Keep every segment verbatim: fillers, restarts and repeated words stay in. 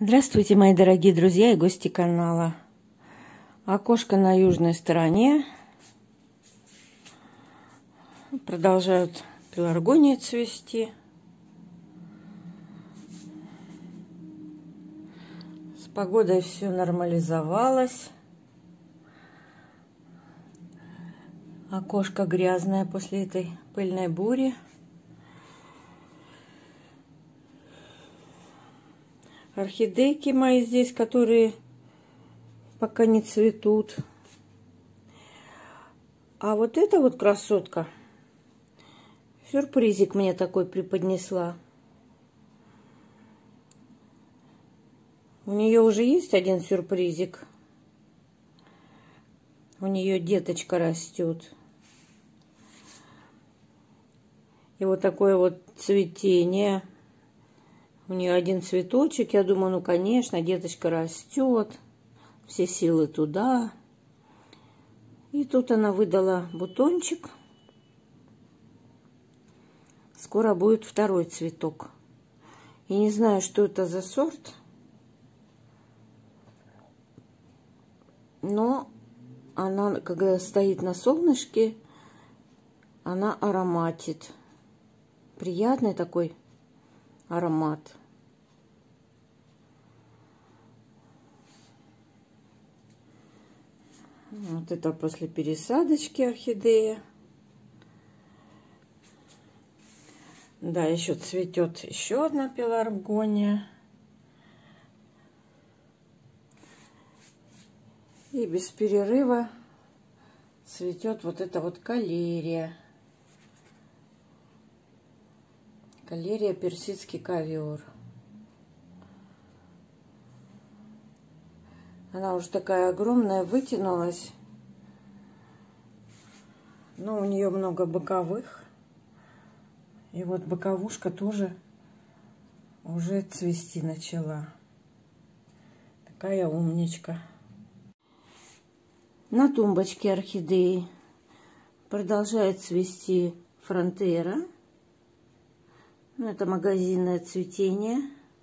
Здравствуйте, мои дорогие друзья и гости канала. Окошко на южной стороне. Продолжают пеларгонии цвести. С погодой все нормализовалось. Окошко грязное после этой пыльной бури. Орхидейки мои здесь, которые пока не цветут. А вот эта вот красотка, сюрпризик мне такой преподнесла. У нее уже есть один сюрпризик. У нее деточка растет. И вот такое вот цветение. У нее один цветочек. Я думаю, ну, конечно, деточка растет. Все силы туда. И тут она выдала бутончик. Скоро будет второй цветок. И не знаю, что это за сорт. Но она, когда стоит на солнышке, она ароматит. Приятный такой аромат. Вот это после пересадочки орхидея. Да, еще цветет еще одна пеларгония. И без перерыва цветет вот эта вот калерия. Калерия персидский ковер. Она уже такая огромная, вытянулась. Но у нее много боковых. И вот боковушка тоже уже цвести начала. Такая умничка. На тумбочке орхидеи продолжает цвести фронтера. Это магазинное цветение.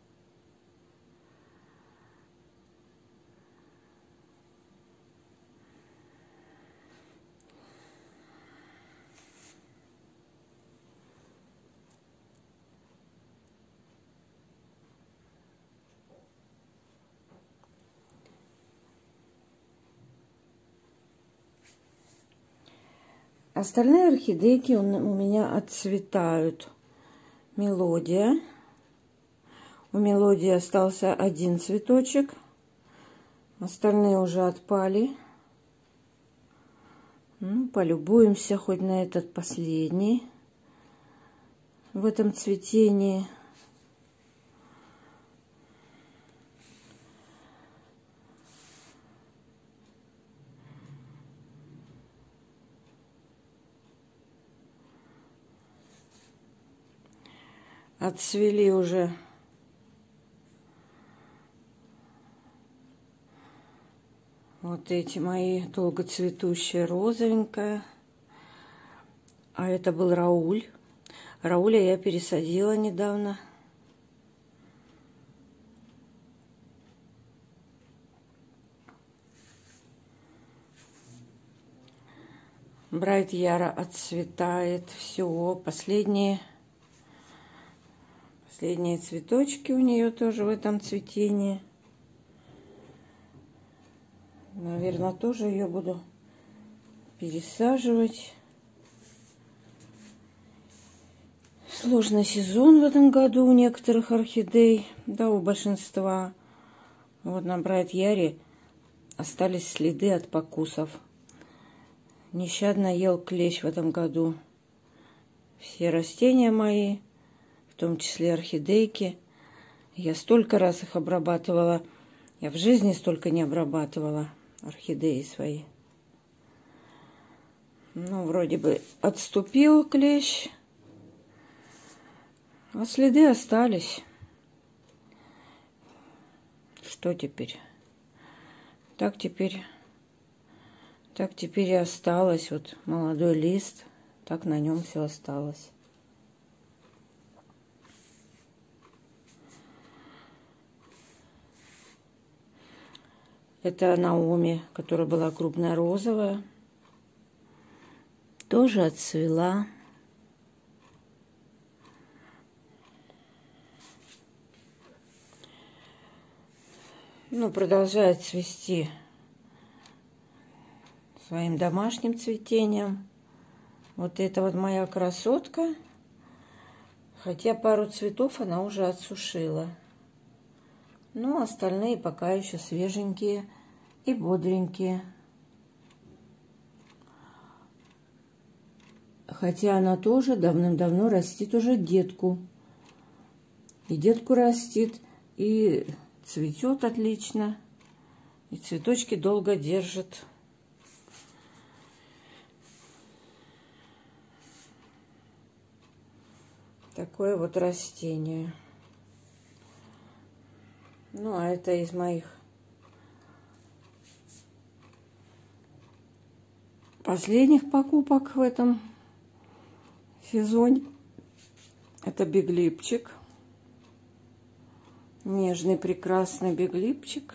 Остальные орхидейки у меня отцветают. Мелодия. У мелодии остался один цветочек. Остальные уже отпали. Ну, полюбуемся хоть на этот последний в этом цветении. Отцвели уже вот эти мои долгоцветущие розовенькая. А это был Рауль. Рауля я пересадила недавно. Брайт Яра отцветает. Все, последние Последние цветочки у нее тоже в этом цветении. Наверное, тоже ее буду пересаживать. Сложный сезон в этом году у некоторых орхидей, да, у большинства. Вот на Брайт Яре остались следы от покусов. Нещадно ел клещ в этом году все растения мои. В том числе орхидейки. Я столько раз их обрабатывала. Я в жизни столько не обрабатывала орхидеи свои. Ну, вроде бы отступил клещ. А следы остались. Что теперь? Так теперь... Так теперь и осталось. Вот молодой лист. Так на нем все осталось. Это Наоми, которая была крупная розовая. Тоже отцвела. Ну, продолжает цвести своим домашним цветением. Вот это вот моя красотка. Хотя пару цветов она уже отсушила. Но остальные пока еще свеженькие и бодренькие. Хотя она тоже давным-давно растит уже детку. И детку растит, и цветет отлично, и цветочки долго держит. Такое вот растение. Ну, а это из моих последних покупок в этом сезоне. Это биглипчик. Нежный, прекрасный биглипчик.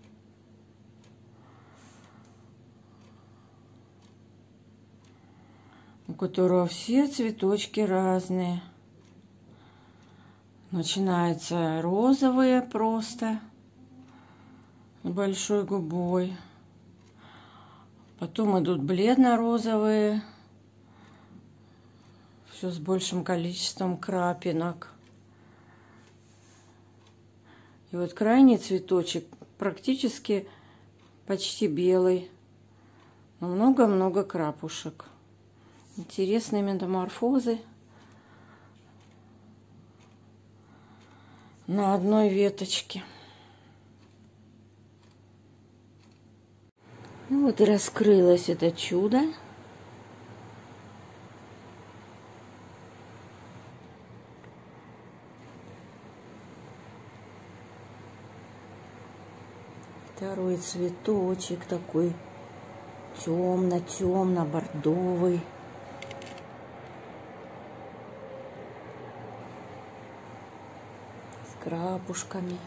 У которого все цветочки разные. Начинаются розовые просто, с большой губой. Потом идут бледно-розовые, все с большим количеством крапинок. И вот крайний цветочек практически почти белый, но много-много крапушек. Интересные метаморфозы на одной веточке. Ну вот и раскрылось это чудо. Второй цветочек такой темно-темно-бордовый. С крапушками.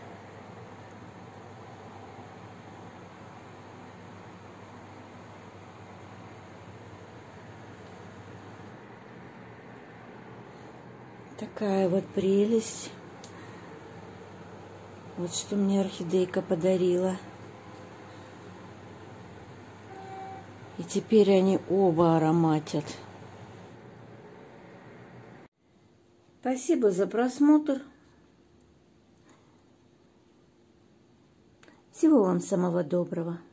Такая вот прелесть. Вот что мне орхидейка подарила. И теперь они оба ароматят. Спасибо за просмотр. Всего вам самого доброго.